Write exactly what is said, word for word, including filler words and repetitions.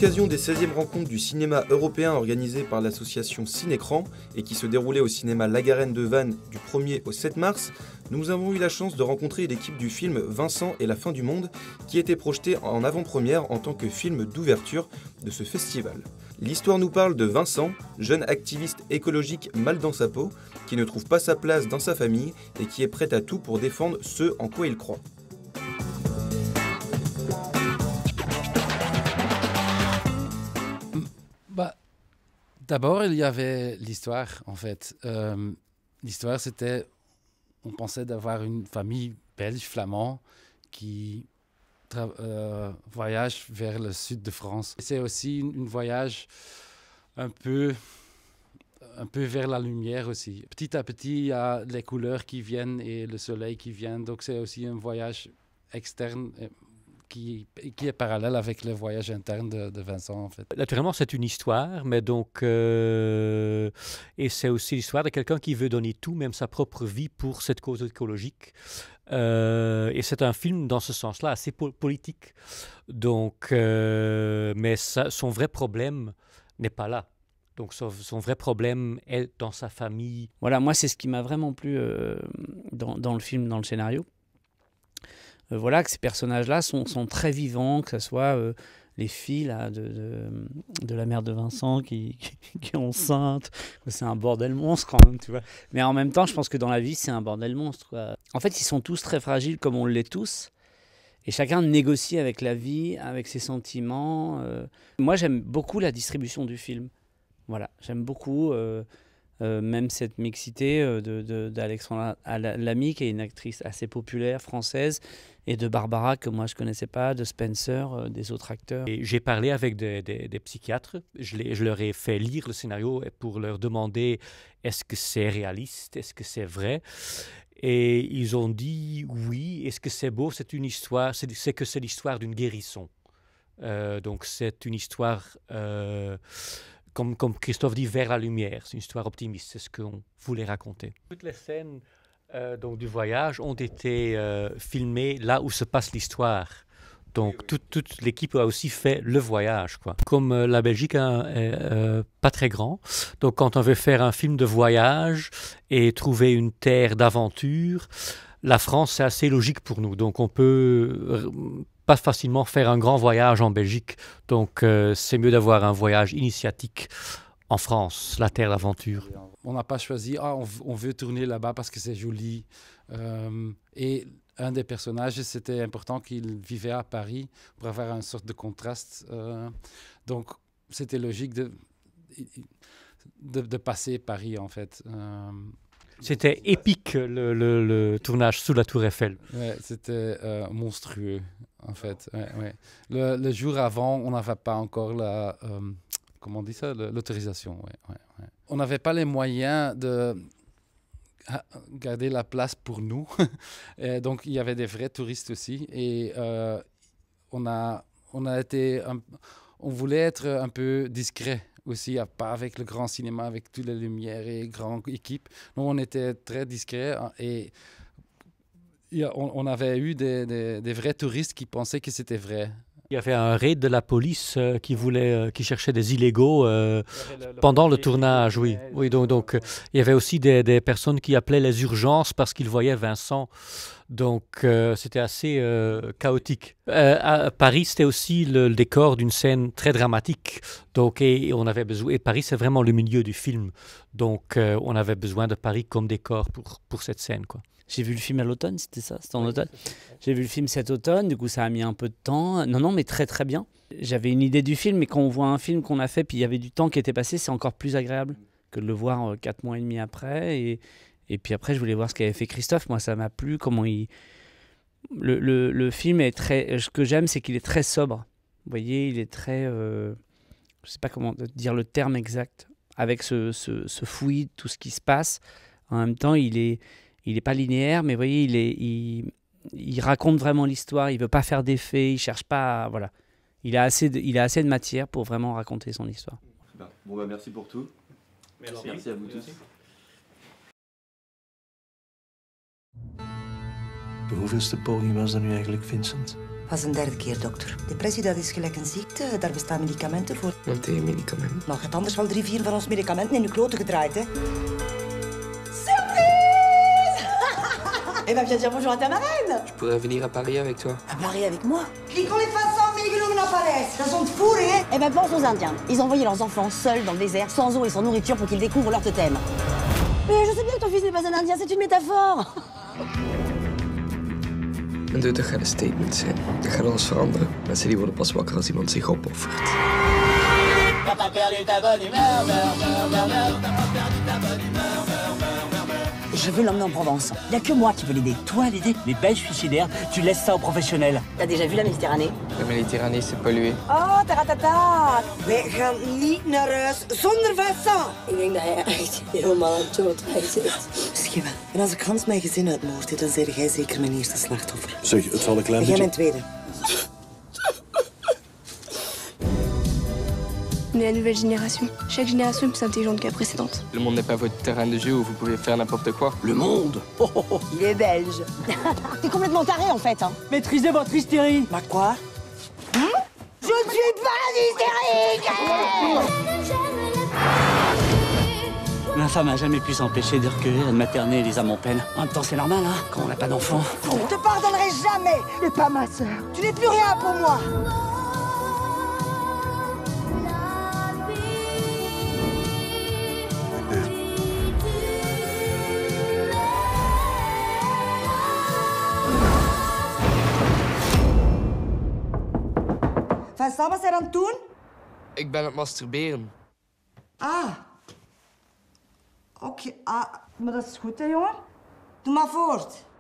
l'occasion des seizièmes rencontres du cinéma européen organisées par l'association Cinécran et qui se déroulaient au cinéma La Garenne de Vannes du premier au sept mars, nous avons eu la chance de rencontrer l'équipe du film Vincent et la fin du monde qui était projeté en avant-première en tant que film d'ouverture de ce festival. L'histoire nous parle de Vincent, jeune activiste écologique mal dans sa peau, qui ne trouve pas sa place dans sa famille et qui est prêt à tout pour défendre ce en quoi il croit. Bah, d'abord, il y avait l'histoire, en fait. Euh, l'histoire, c'était... On pensait d'avoir une famille belge, flamand, qui euh, voyage vers le sud de France. C'est aussi un voyage un peu, un peu vers la lumière aussi. Petit à petit, il y a les couleurs qui viennent et le soleil qui vient. Donc, c'est aussi un voyage externe qui, qui est parallèle avec le voyage interne de, de Vincent, en fait. Naturellement, c'est une histoire, mais donc... Euh, et c'est aussi l'histoire de quelqu'un qui veut donner tout, même sa propre vie, pour cette cause écologique. Euh, et c'est un film, dans ce sens-là, assez po politique. Donc, euh, mais ça, son vrai problème n'est pas là. Donc, son, son vrai problème est dans sa famille. Voilà, moi, c'est ce qui m'a vraiment plu euh, dans, dans le film, dans le scénario. Euh, voilà, que ces personnages-là sont, sont très vivants, que ce soit euh, les filles là, de, de, de la mère de Vincent qui, qui, qui est enceinte. C'est un bordel monstre quand même, tu vois. Mais en même temps, je pense que dans la vie, c'est un bordel monstre, quoi. En fait, ils sont tous très fragiles comme on l'est tous. Et chacun négocie avec la vie, avec ses sentiments. Euh. Moi, j'aime beaucoup la distribution du film. Voilà, j'aime beaucoup... Euh, Euh, même cette mixité euh, d'Alexandra Lamy, qui est une actrice assez populaire française, et de Barbara, que moi je ne connaissais pas, de Spencer, euh, des autres acteurs. J'ai parlé avec des, des, des psychiatres, je, les, je leur ai fait lire le scénario pour leur demander est-ce que c'est réaliste, est-ce que c'est vrai. Et ils ont dit oui, est-ce que c'est beau, c'est une histoire, c'est que c'est l'histoire d'une guérison. Euh, donc c'est une histoire... Euh, Comme, comme Christophe dit, vers la lumière. C'est une histoire optimiste, c'est ce qu'on voulait raconter. Toutes les scènes euh, donc, du voyage ont été euh, filmées là où se passe l'histoire. Donc toute, toute l'équipe a aussi fait le voyage, quoi. Comme euh, la Belgique hein, est euh, pas très grand, donc quand on veut faire un film de voyage et trouver une terre d'aventure, la France c'est assez logique pour nous. Donc on peut... Euh, pas facilement faire un grand voyage en Belgique. Donc, euh, c'est mieux d'avoir un voyage initiatique en France, la terre d'aventure. On n'a pas choisi, ah, on, on veut tourner là-bas parce que c'est joli. Euh, et un des personnages, c'était important qu'il vivait à Paris pour avoir une sorte de contraste. Euh, donc, c'était logique de, de, de passer Paris, en fait. Euh, C'était épique, le, le, le tournage sous la Tour Eiffel. Ouais, c'était euh, monstrueux, en fait. Ouais, ouais. Le, le jour avant, on n'avait pas encore la... Euh, comment on dit ça? L'autorisation, ouais, ouais, ouais. On n'avait pas les moyens de garder la place pour nous. Et donc, il y avait des vrais touristes aussi. Et euh, on, a, on a été... Un, on voulait être un peu discret aussi, pas avec le grand cinéma, avec toutes les lumières et grande équipe. Nous, on était très discrets et on, on avait eu des, des, des vrais touristes qui pensaient que c'était vrai. Il y avait un raid de la police euh, qui voulait, euh, qui cherchait des illégaux euh, le, le pendant le tournage, oui. Oui, donc, donc euh, il y avait aussi des, des personnes qui appelaient les urgences parce qu'ils voyaient Vincent. Donc, euh, c'était assez euh, chaotique. Euh, à Paris, c'était aussi le, le décor d'une scène très dramatique. Donc, et, et on avait besoin. Et Paris, c'est vraiment le milieu du film. Donc, euh, on avait besoin de Paris comme décor pour, pour cette scène, quoi. J'ai vu le film à l'automne, c'était ça? C'était en automne. J'ai vu le film cet automne, du coup ça a mis un peu de temps. Non, non, mais très très bien. J'avais une idée du film, mais quand on voit un film qu'on a fait, puis il y avait du temps qui était passé, c'est encore plus agréable que de le voir euh, quatre mois et demi après. Et, et puis après, je voulais voir ce qu'avait fait Christophe. Moi, ça m'a plu, comment il... Le, le, le film est très... Ce que j'aime, c'est qu'il est très sobre. Vous voyez, il est très... Euh... Je ne sais pas comment dire le terme exact. Avec ce, ce, ce fouillis, tout ce qui se passe. En même temps, il est... Il n'est pas linéaire, mais vous voyez, il, est, il, il raconte vraiment l'histoire, il ne veut pas faire d'effets, il ne cherche pas à, voilà. Il a, assez de, il a assez de matière pour vraiment raconter son histoire. Bon, bah, merci pour tout. Merci, merci à vous merci. tous. De hoeveelste poging was dat nu eigenlijk, Vincent? Dat was een derde keer, dokter. Depressie, dat is gelijk een ziekte. Daar bestaan medicamenten voor. Wat tegen medicamenten? Nou, je hebt anders wel drie, vier van ons medicamenten in je kloten gedraaid, hè. Eh ben, viens dire bonjour à ta marraine. Je pourrais venir à Paris avec toi. À Paris avec moi. Kliko les façons meegenomen naar Parijs. Dat is ontvoering, hè. Eh ben, pense aux Indiens. Ils envoyaient leurs enfants seuls dans le désert, sans eau et sans nourriture, pour qu'ils découvrent leur totem. Mais je sais bien que ton fils n'est pas un Indien, c'est une métaphore. En dood, dat gaat een statement zijn. Dat gaat alles veranderen. Mensen die worden pas wakker als iemand zich opoffert. Je veux l'emmener en Provence. Il n'y a que moi qui peux l'aider. Toi, l'aider? Les Belges suicidaires, tu laisses ça aux professionnels. T'as déjà vu la Méditerranée? La Méditerranée, c'est pollué. Oh, taratata! Wij gaan niet naar huis zonder Vincent. Ik denk dat hij echt helemaal aan het doodrijden zit. Misschien wel. En als ik Hans mijn gezin uitmoord, dan zeg jij zeker mijn eerste slachtoffer. Zeg, het zal een klein En jij beetje... mijn tweede. On est la nouvelle génération. Chaque génération est plus intelligente que la précédente. Le monde n'est pas votre terrain de jeu où vous pouvez faire n'importe quoi. Le monde? Oh, oh, oh. Il est belge. T'es complètement taré, en fait, hein. Maîtrisez votre hystérie. Maar quoi? Hm? Je ne suis pas hystérique! Ma femme a jamais pu s'empêcher de recueillir et de materner les âmes en peine. En même temps, c'est normal, hein, quand on n'a pas d'enfant. Je ne te pardonnerai jamais, mais pas ma sœur. Tu n'es plus rien pour moi. Vincent, wat zijn aan het doen? Ik ben aan het masturberen. Ah. Oké, okay. Ah, maar dat is goed, hè, jongen? Doe maar voort.